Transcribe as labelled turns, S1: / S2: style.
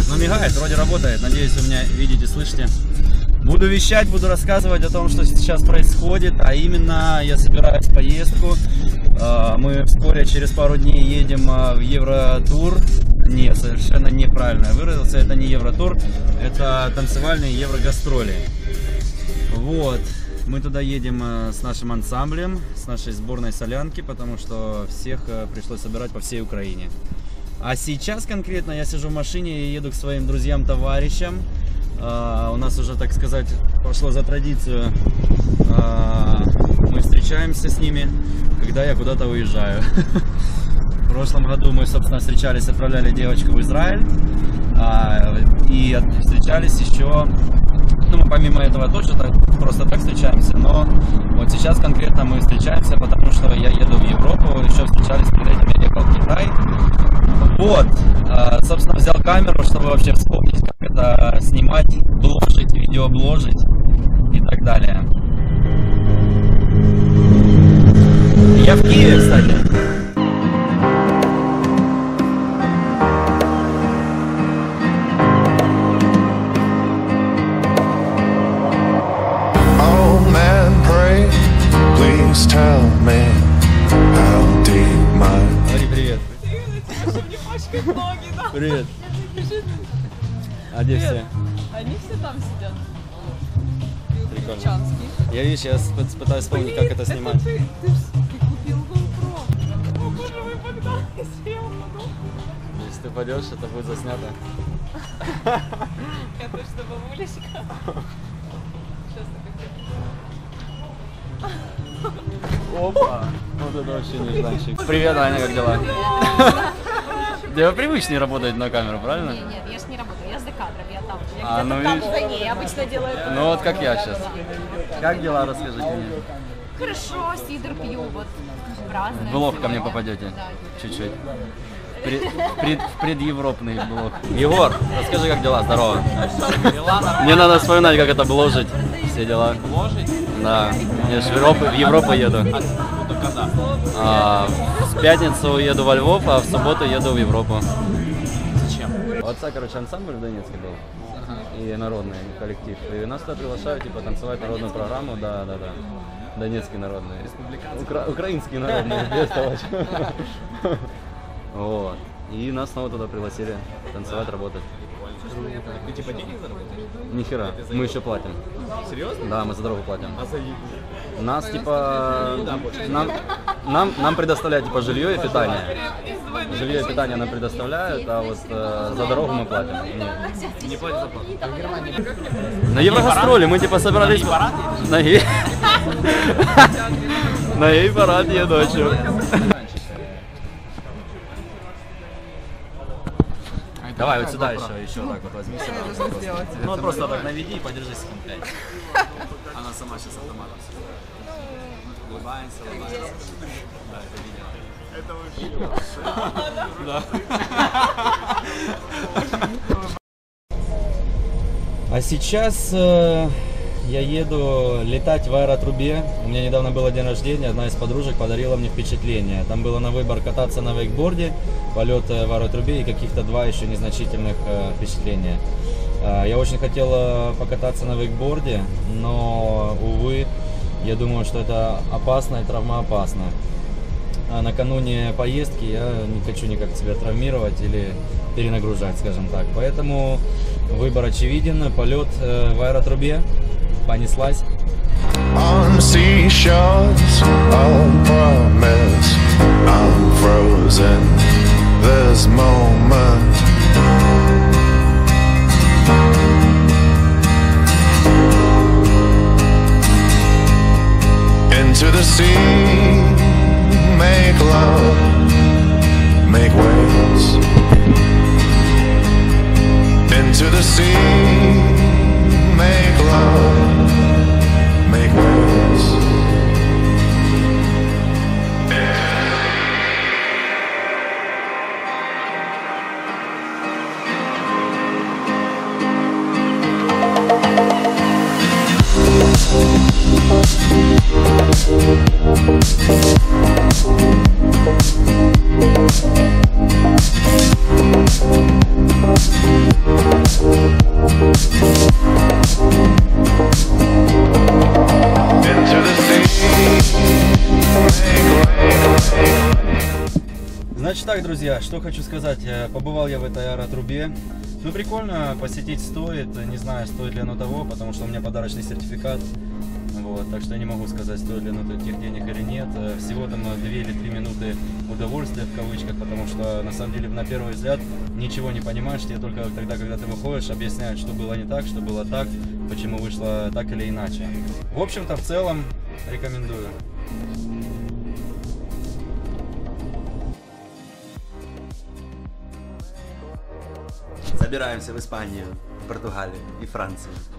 S1: Но мигает, вроде работает. Надеюсь, вы меня видите, слышите. Буду вещать, буду рассказывать о том, что сейчас происходит. А именно, я собираюсь в поездку. Мы вскоре, через пару дней, едем в Евротур. Не, совершенно неправильно я выразился. Это не Евротур, это танцевальные Еврогастроли. Вот. Мы туда едем с нашим ансамблем, с нашей сборной солянки, потому что всех пришлось собирать по всей Украине. А сейчас конкретно я сижу в машине и еду к своим друзьям-товарищам. У нас уже, так сказать, пошло за традицию. Мы встречаемся с ними, когда я куда-то уезжаю. В прошлом году мы, собственно, встречались, отправляли девочку в Израиль. И встречались еще... Ну, мы помимо этого тоже просто так встречаемся, но вот сейчас конкретно мы встречаемся, потому что я еду в Европу, еще встречались перед этим, я ехал в Китай. Вот, собственно, взял камеру, чтобы вообще вспомнить, как это снимать, бложить, видеобложить и так далее. Я в Киеве, кстати. Привет. Привет. А где все?
S2: Они все там сидят.
S1: Прикольно. Я, видишь, я пытаюсь вспомнить, как это снимать.
S2: Ты купил GoPro. О боже мой, Богдан, если я упаду.
S1: Если ты пойдешь, это будет заснято.
S2: Я точно бабулечка. Сейчас такой.
S1: Опа! Вот это вообще нежданчик. Привет, Аня, как дела? Тебе привычнее работать на камеру, правильно?
S2: Нет, я ж не работаю, я за кадром, я там.
S1: А, ну
S2: там
S1: видишь?
S2: за ней, я обычно делаю это.
S1: Ну вот как я сейчас. Как дела, расскажите мне.
S2: Хорошо, сидр пью, вот празднуем.
S1: В блог ко мне
S2: сегодня.
S1: попадете?
S2: Да.
S1: Чуть-чуть. В предевропный блог. Егор, расскажи, как дела? Здорово. Мне надо вспоминать, как это бложить. Все дела.
S3: Бложить?
S1: Да. Я же в Европу еду.
S3: Когда?
S1: В пятницу еду во Львов, а в субботу еду в Европу.
S3: Зачем?
S1: У отца, короче, ансамбль в Донецке был. И народный коллектив. И нас туда приглашают, типа, танцевать народную программу. Да. Донецкий народный. Украинский народный, без того. Вот. И нас снова туда пригласили танцевать, работать.
S3: Ты типа денег заработаешь?
S1: Нихера, мы еще платим.
S3: Серьезно?
S1: Да, мы за дорогу платим.
S3: А за еду?
S1: Нас типа нам предоставляют типа жилье и питание. Жилье и питание нам предоставляют, а вот за дорогу мы платим.
S3: Не платят зарплату.
S1: На Еврогастроли мы типа собирались на Ей-парад еду, а чё? Давай вот сюда еще так вот возьми сюда. Ну вот просто так наведи и подержи секунд 5. Она сама сейчас автоматом. Улыбаемся. Да, это видео. А сейчас я еду летать в аэротрубе. У меня недавно было день рождения, одна из подружек подарила мне впечатление. Там было на выбор кататься на вейкборде, полет в аэротрубе и каких-то 2 еще незначительных впечатления. Я очень хотел покататься на вейкборде, но, увы, я думаю, что это опасно и травмоопасно. А накануне поездки я не хочу никак себя травмировать или перенагружать, скажем так. Поэтому выбор очевиден, полет в аэротрубе. Понеслась.
S4: On seashores of promise, I'm frozen this moment. Into the sea, make love, make waves. Into the sea, make love, make waves.
S1: так, друзья, что хочу сказать. Побывал я в этой аэротрубе. Ну, прикольно, посетить стоит. Не знаю, стоит ли оно того, потому что у меня подарочный сертификат. Вот, так что я не могу сказать, стоит ли оно этих денег или нет. Всего там 2 или 3 минуты удовольствия в кавычках, потому что на самом деле на первый взгляд ничего не понимаешь. Тебе только тогда, когда ты выходишь, объясняют, что было не так, что было так, почему вышло так или иначе. В общем-то, в целом, рекомендую.
S5: Собираемся в Испанию, Португалию и Францию.